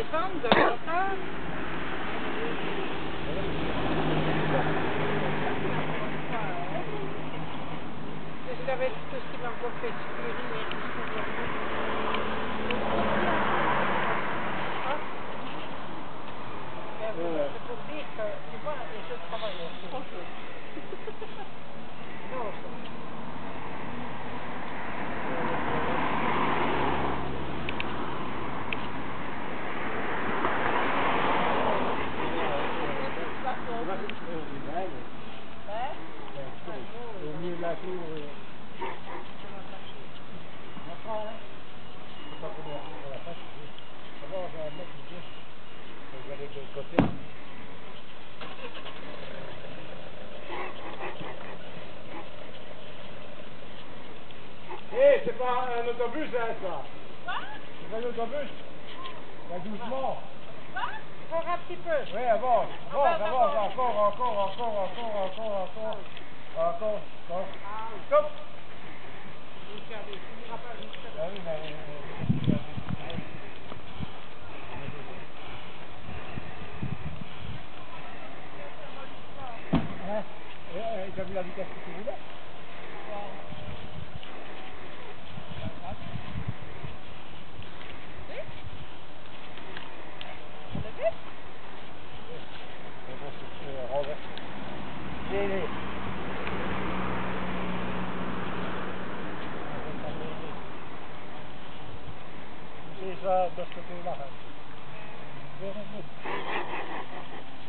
descendre de l'auteur. Je savais tout ce qui m'a pas fait figurer. C'est pour dire que, tu vois, et je travaille aussi. Non, Au milieu de la cour. D'abord, je vais mettre ici. Je vais aller de l'autre côté. Hé, c'est pas un autobus, hein, ça. Quoi? C'est pas un autobus. Va doucement. encore un petit peu. Oui, avance, avance, avance, encore. Stop. Ah oui, mais... Hein? Tu as vu la vitesse que tu voulais? C'est ça, de ce côté-là.